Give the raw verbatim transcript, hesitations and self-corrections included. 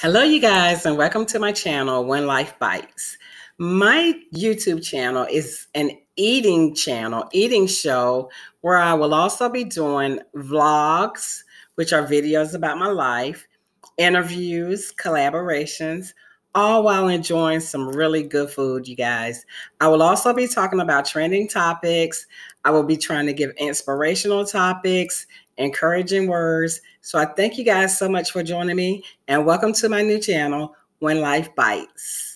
Hello, you guys, and welcome to my channel, When Life Bites. My YouTube channel is an eating channel, eating show, where I will also be doing vlogs, which are videos about my life, interviews, collaborations, all while enjoying some really good food, you guys. I will also be talking about trending topics. I will be trying to give inspirational topics, encouraging words. So I thank you guys so much for joining me, and welcome to my new channel, When Life Bites.